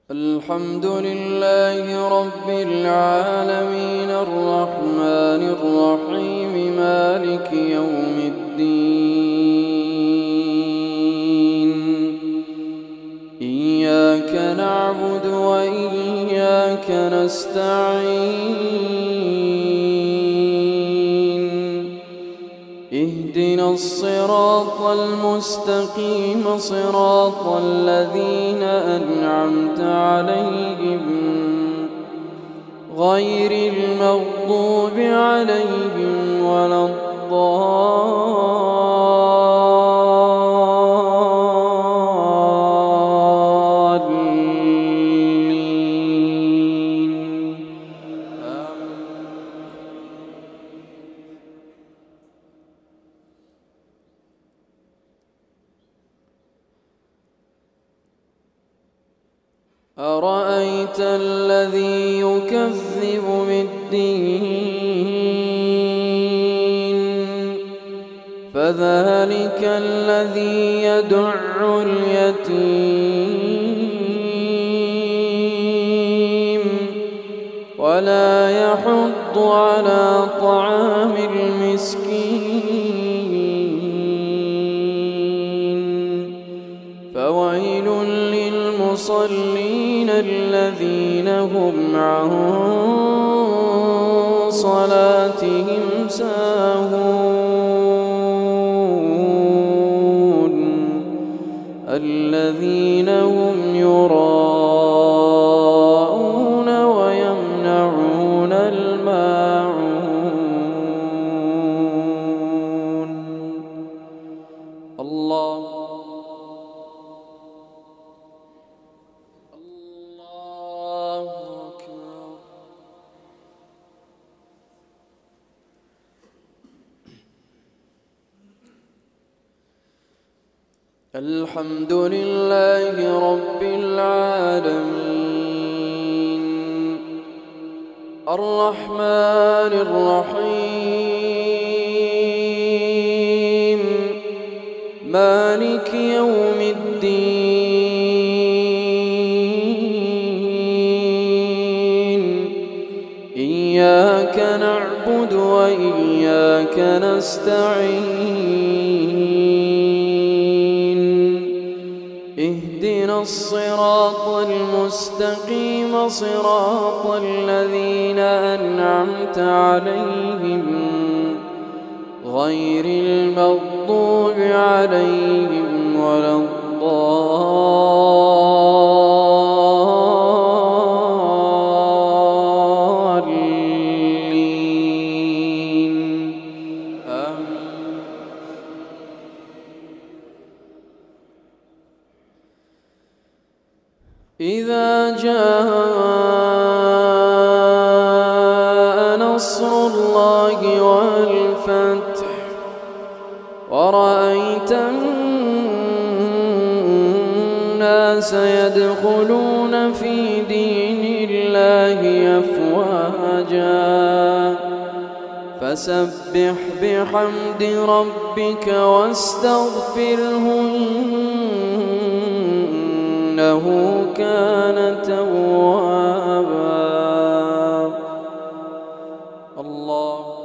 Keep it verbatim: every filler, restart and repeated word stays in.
الحمد لله رب العالمين الرحمن الرحيم مالك يوم الدين إياك نعبد وإياك نستعين اهدنا الصراط المستقيم صراط الذين أنعمت عليهم غير المغضوب عليهم ولا الضالين. أرأيت الذي يكذب بالدين فذلك الذي يدع اليتيم ولا يحض على طعام المسكين فويل للمصلين الذين هم عن صلاتهم ساهون الذين هم يراءون ويمنعون الماعون. الله الحمد لله رب العالمين الرحمن الرحيم مالك يوم الدين إياك نعبد وإياك نستعين اهدنا الصراط المستقيم صراط الذين أنعمت عليهم غير المغضوب عليهم ولا الضالين. آمين. إذا جاء نصر الله والفتح ورأيت الناس يدخلون في دين الله أفواجا فسبح بحمد ربك واستغفره إنه كان توابا. الله